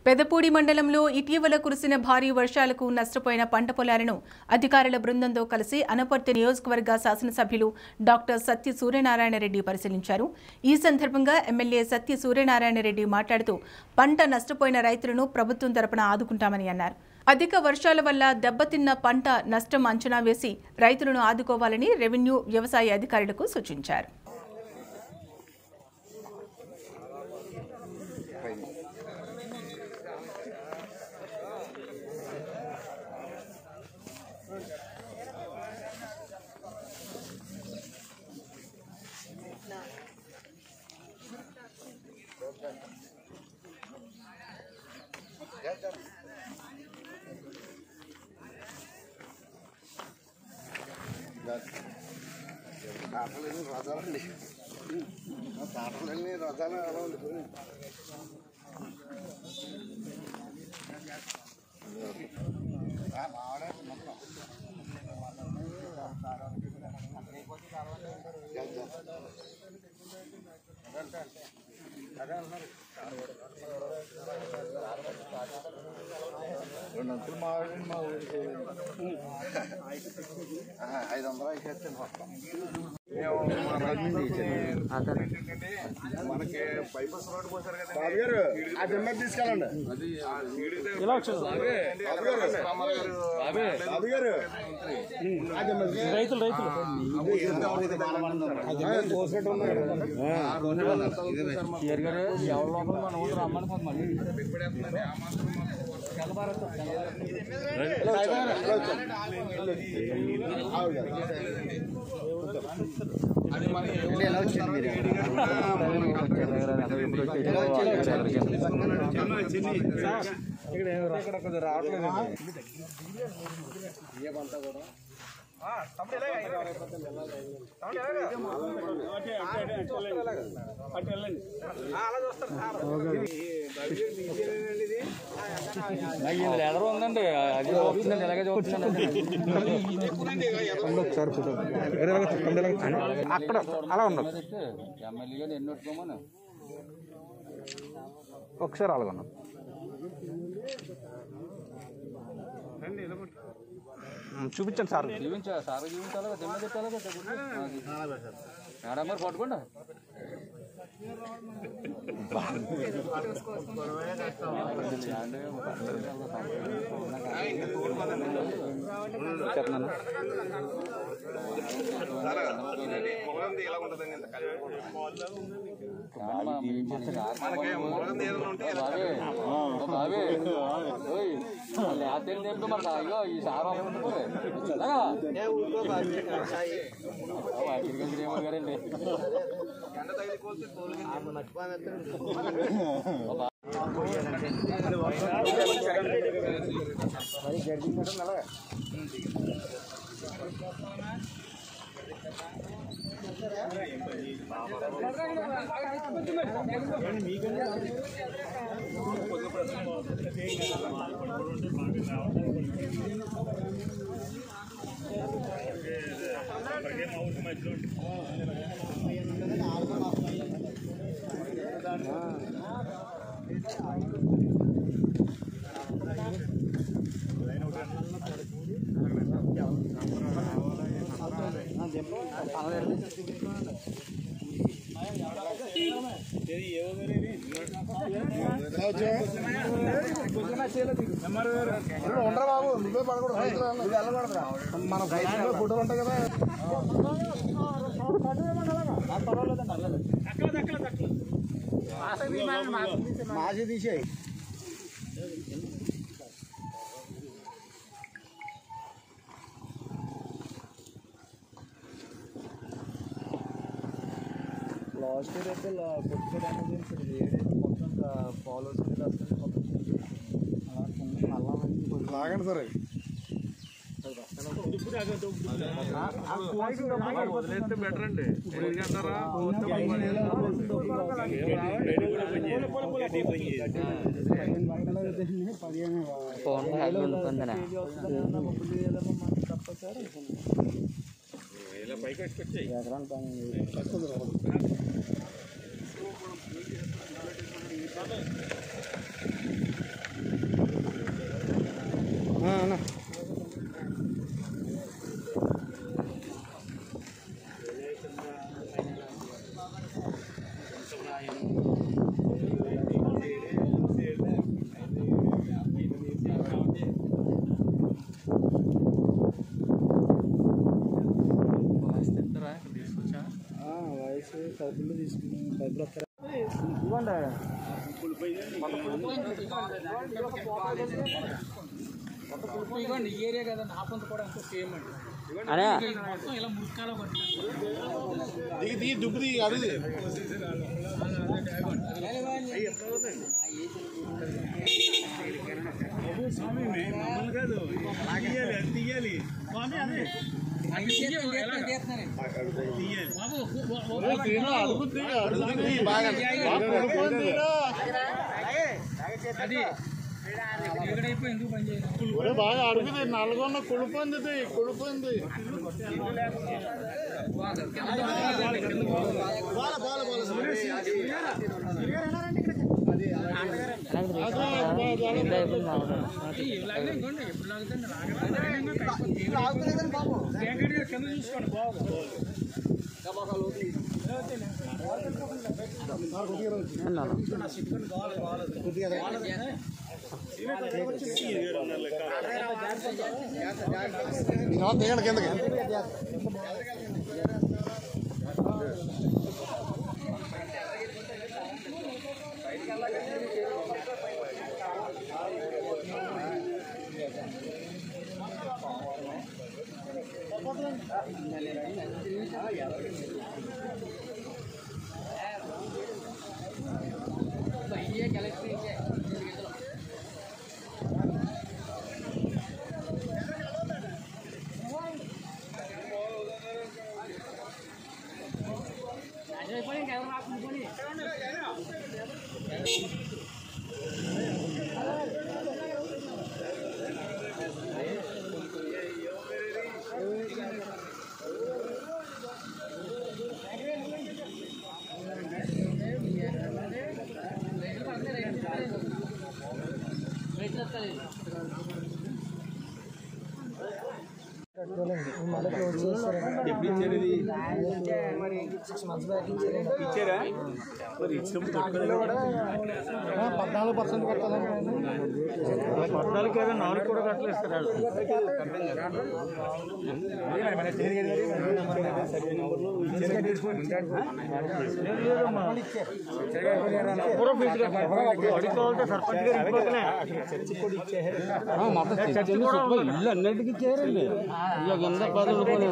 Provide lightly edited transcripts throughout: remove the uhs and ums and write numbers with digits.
పెదపూడి మండలంలో ఇటీవల కురిసిన భారీ వర్షాలకు నష్టపోయిన పంట పొలాలను అధికారుల బృందంతో కలిసి అనపర్తి నియోజకవర్గ శాసనసభ్యులు డాక్టర్ సత్య సూర్యనారాయణ రెడ్డి పరిశీలించారు. ఈ సందర్భంగా ఎమ్మెల్యే సత్య సూర్యనారాయణ రెడ్డి మాట్లాడుతూ పంట నష్టపోయిన రైతులను ప్రభుత్వం తరపున ఆదుకుంటామని అన్నారు. అధిక వర్షాల వల్ల దెబ్బతిన్న పంట నష్టం అంచనా వేసి రైతులను ఆదుకోవాలని రెవెన్యూ, వ్యవసాయ అధికారులకు సూచించారు. మనకి బైపాస్ రోడ్ పోసారు కదా అది నెంబర్ తీసుకెళ్ళండి. రైతులు అది మన ఇక్కడ కొద్దిగా రావట్లేదు. ఏమంతా కూడా ఎదరు ఉందండి, అది చూస్తుందండి, ఎలాగే చూస్తుందండి. అక్కడ అలా ఉండదు. ఎమ్మెల్యేగా ఎన్నోట్టుకోమని ఒకసారి అలాగ ఉన్నాం. చూపించండి సార్. చూపించాలి సార్, చూపించాలి. దిమ్మ పెట్టాలి మేడం గారు పట్టుకోండి. అయ్యో ఈ సారా గారండి ఉండరా బాబు, నువ్వే పడకూడదు. వెళ్ళకూడదురా, మన ఫోటోలు ఉంటాయి కదా. మాసి తీసేయి. లాస్ట్ ఇయర్ అయితే కొద్దిగా డ్యామేజ్ అయింది. మొత్తం ఫాలోవర్స్ లాగండి సార్. వదిలేస్తే బెటర్ అండి. పైకి వచ్చి ఎకరాలు ఇవ్వండి ఈ ఏరియా కదా నా పంత కూడా అంత సేమ్ అండి మొత్తం ఇలా మురికాలో దిగి దుబ్బు దిగి అడుగుది స్వామి మమ్మల్ని కాదు తీయాలి స్వామి అదే అది ఎందుకు పని చేయాలి బాగా అడుగుతుంది నల్గొండ కొడుకుంది కింద చూసుకోండి బాగుంది కిందకి ఇచ్చారా మరి ఇచ్చినప్పుడు 14% కట్టాలి 14 4 కూడా కట్టలేస్తారు ఇల్లు అన్నిటికీ ఇచ్చారండి ఇక కింద 10 రూపాయలు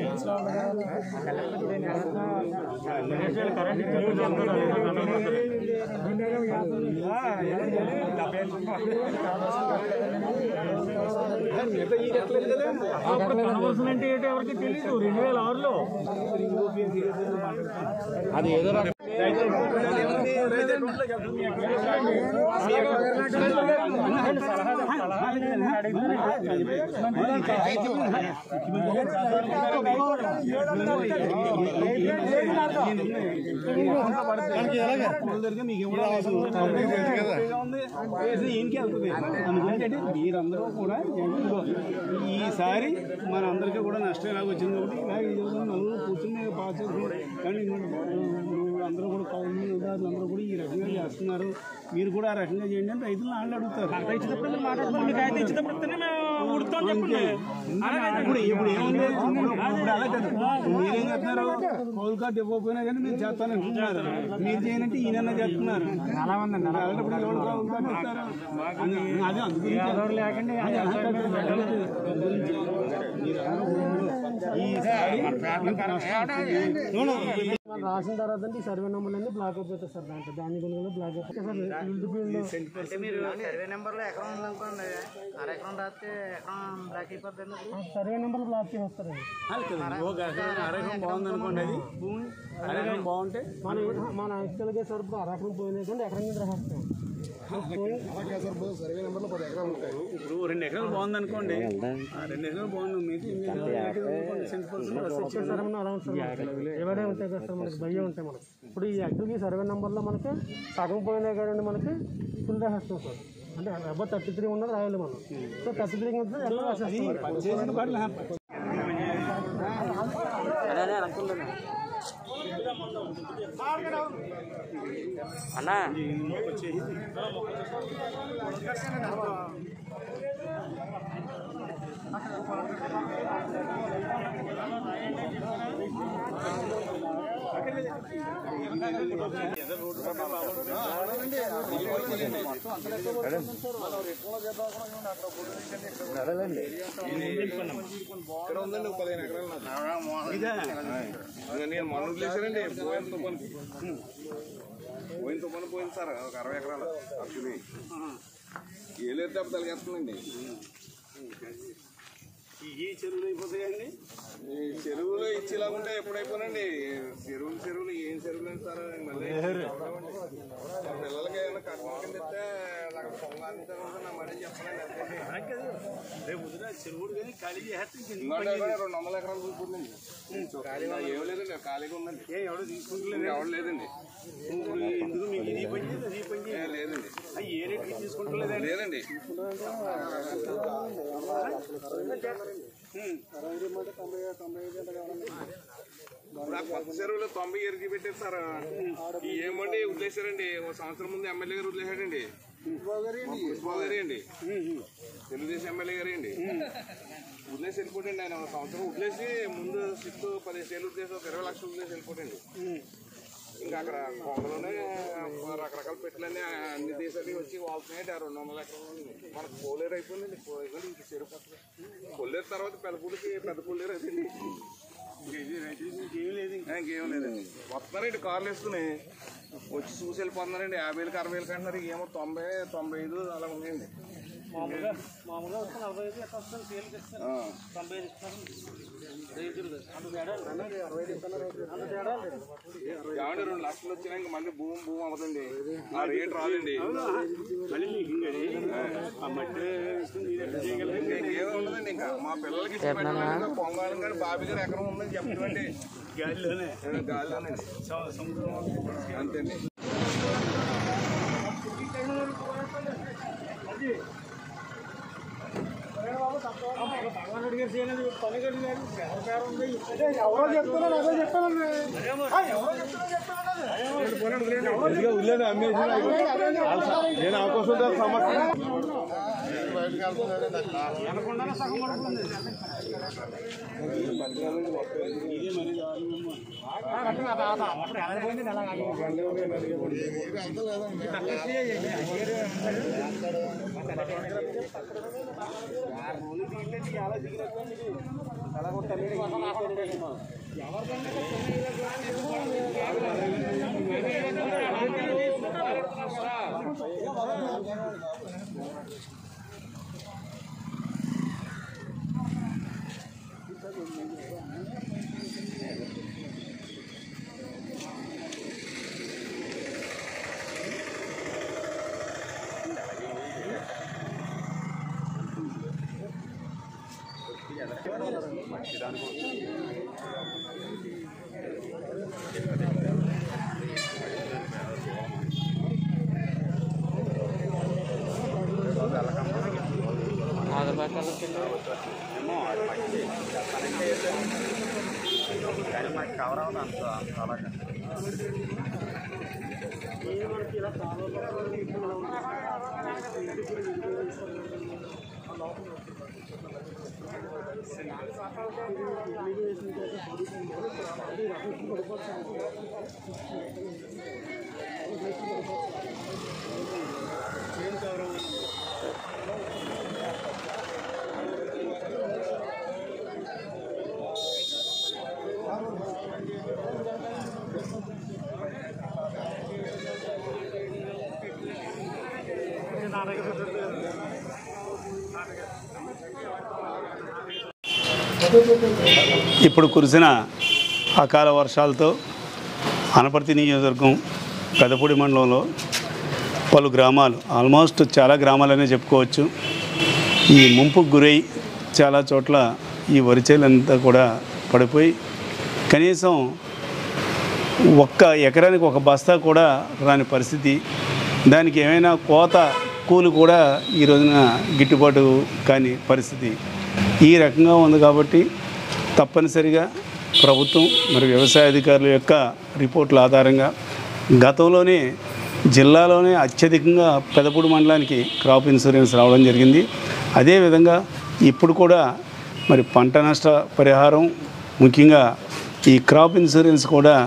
అంటే ఎవరికి తెలీదు 2006లో అది ఏదో మీరందరూ కూడా ఈసారి మనందరికీ కూడా నష్టం ఎలాగ వచ్చింది కాబట్టి ఇలా నలుగురు కూర్చుని పాస్ చేస్తున్నారు. కానీ అందరూ కూడా కౌలు అందరూ కూడా ఈ రకంగా చేస్తున్నారు, మీరు కూడా ఆ రకంగా చేయండి అని రైతులు వాళ్ళు అడుగుతారు. ఇప్పుడు ఏముంది, ఇప్పుడు అలా కదా మీరేం చెప్తున్నారు, కౌలు కార్డు ఇవ్వకపోయినా కానీ మీరు చేస్తాను అంటున్నారు. మీరు చేయనంటే ఈయన చేస్తున్నారు. అలాంటప్పుడు ఎవరు కౌలు కార్డు ఇస్తారు? అదే అందుకు రాసిన తర్వాత ఈ సర్వే నెంబర్ అన్ని బ్లాక్ అయిపోతాయి సార్. దాంట్లో దాని గురించి బ్లాక్ అయిపోతాయి సార్. మీరు సర్వే నెంబర్లో ఎకరం ఉందనుకోండి, అరెకరం రాస్తే ఎకరం బ్లాక్ అయిపోతుంది. సర్వే నెంబర్ బ్లాక్ చేస్తారండి. అరెకరం బాగుంది అనుకోండి, అది భూమి అరెకరం బాగుంటే మన యాక్చువల్గా సార్ ఇప్పుడు అరెకరం పోయినాయి కానీ ఎకరం మీద రాస్తాం. సర్వే నెంబర్లో 10 ఎకరాలు ఉంటాయి. ఇప్పుడు 2 ఎకరాలు బాగుంది అనుకోండి, 2 ఎకరాలు బాగుంది ఎవడే ఉంటాయి కదా సార్, మనకి భయం ఉంటాయి మనకి. ఇప్పుడు ఈ యాక్చువల్గా సర్వే నెంబర్లో మనకి సగం పోయినాయి కదండి, మనకి ఫుల్ రాసేస్తాం సార్. అంటే అబ్బాయి 33 ఉన్నది రాయాలి మనం. సో 33 అన్నా నేను మొన్న వదిలేసానండి పోయిన తుఫాను పోయింది సార్ ఒక 60 ఎకరాలు అప్పుడు ఏలేరు దెబ్బ తలిగేస్తుందండి. ఈ చెరువులు అయిపోతాయండి. ఈ చెరువులు ఇచ్చేలా ఉంటే ఎప్పుడైపోయినండి చెరువులు ఏం చెరువులు అండి సార్. మళ్ళీ పిల్లలకి ఏమైనా కట్నం కింద ఇస్తే అక్కడ పొంగాలి నా మరీ చెప్పాలండి. రేపు చెరువులు కానీ ఖాళీ చేస్తే 200 ఎకరాలు చూసుకుందండి. ఏం లేదండి ఖాళీగా ఉందండి. ఎవడో తీసుకుంటలేదు. ఎవరు లేదండి. ఎందుకు మీకు ఇది పని లేదండి. ఏ రేట్కి తీసుకుంటలేదండి. లేదండి. ఇప్పుడు ఆ కొత్త చెరువులో 90 ఎరిగి పెట్టారు సార్. ఏమండి వదిలేశారండి. ఒక సంవత్సరం ముందు ఎమ్మెల్యే గారు వదిలేశాడండి. పుష్పగారి అండి, తెలుగుదేశం ఎమ్మెల్యే గారి అండి. వదిలేసి వెళ్ళిపోటండి. ఆయన ఒక సంవత్సరం వదిలేసి ముందు 10 ఏళ్ళు వదిలేసి ఒక 20 లక్షలు వదిలేసి వెళ్ళిపోటండి. ఇంకా అక్కడ కొండలోనే రకరకాల పెట్టలన్నీ అన్ని దేశాలకి వచ్చి వాళ్తున్నాయి. 200 ఎకరాలు మనకు కోలేరు అయిపోయిందండి. ఇంక చెరువు పక్కన కొల్లేరు తర్వాత పెద్ద కొల్లేరు అయిపోయింది. ఇంకేం లేదు. ఇంకేం లేదండి. వస్తున్నారండి కార్లు వేసుకుని వచ్చి చూసి వెళ్ళిపోతున్నారండి. 50,000 60,000 అంటున్నారు. ఏమో 90 95 అలా ఉన్నాయండి. మామూలుగా 45 ఎట్లా వస్తుంది సేల్కి ఇస్తారు, 95 ఇస్తారు. ఏమంటే 2 లక్షలు వచ్చినా ఇంకా మళ్ళీ భూమి అవ్వదండి. ఆ రేట్ రాదండి. మళ్ళీ మీకు ఆ మట్టి ఇంకేమీ ఉండదండి. ఇంకా మా పిల్లలకి ఇష్టం పొంగాలం కానీ బాబీ గారు ఎకరం ఉందని చెప్పండి. గాలిలోనే అంతేండి. ఎవరో చెప్తున్నారు, అదే చెప్పానండి. నేను అవకాశం సమస్య కవర్ అవుతుంది అంత అలాగా. ఇప్పుడు కురిసిన అకాల వర్షాలతో అనపర్తి నియోజకవర్గం పెదపూడి మండలంలో పలు గ్రామాలు, ఆల్మోస్ట్ చాలా గ్రామాలనే చెప్పుకోవచ్చు, ఈ ముంపుకు గురై చాలా చోట్ల ఈ వరి చేలంతా కూడా పడిపోయి కనీసం ఒక్క ఎకరానికి ఒక బస్తా కూడా రాని పరిస్థితి. దానికి ఏమైనా కోత కూలి కూడా ఈ రోజున గిట్టుబాటు కాని పరిస్థితి ఈ రకంగా ఉంది. కాబట్టి తప్పనిసరిగా ప్రభుత్వం మరి వ్యవసాయ అధికారుల యొక్క రిపోర్టుల ఆధారంగా గతంలోనే జిల్లాలోనే అత్యధికంగా పెదపూడి మండలానికి క్రాప్ ఇన్సూరెన్స్ రావడం జరిగింది. అదేవిధంగా ఇప్పుడు కూడా మరి పంట నష్ట పరిహారం, ముఖ్యంగా ఈ క్రాప్ ఇన్సూరెన్స్ కూడా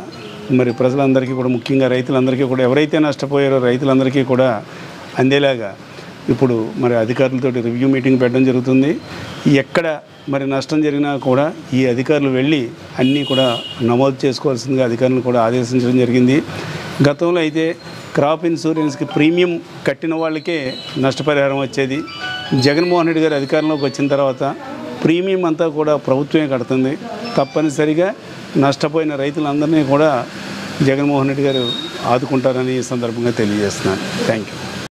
మరి ప్రజలందరికీ కూడా, ముఖ్యంగా రైతులందరికీ కూడా, ఎవరైతే నష్టపోయారో రైతులందరికీ కూడా అందేలాగా ఇప్పుడు మరి అధికారులతో రివ్యూ మీటింగ్ పెట్టడం జరుగుతుంది. ఎక్కడ మరి నష్టం జరిగినా కూడా ఈ అధికారులు వెళ్ళి అన్నీ కూడా నమోదు చేసుకోవాల్సిందిగా అధికారులను కూడా ఆదేశించడం జరిగింది. గతంలో అయితే క్రాప్ ఇన్సూరెన్స్కి ప్రీమియం కట్టిన వాళ్ళకే నష్టపరిహారం వచ్చేది. జగన్మోహన్ రెడ్డి గారు అధికారంలోకి వచ్చిన తర్వాత ప్రీమియం అంతా కూడా ప్రభుత్వమే కడుతుంది. తప్పనిసరిగా నష్టపోయిన రైతులందరినీ కూడా జగన్మోహన్ రెడ్డి గారు ఆదుకుంటారని ఈ సందర్భంగా తెలియజేస్తున్నాను. Thank you.